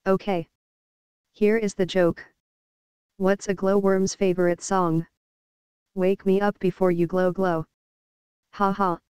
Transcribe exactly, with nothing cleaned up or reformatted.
Okay. Here is the joke. What's a glowworm's favorite song? Wake me up before you glow glow. Ha ha.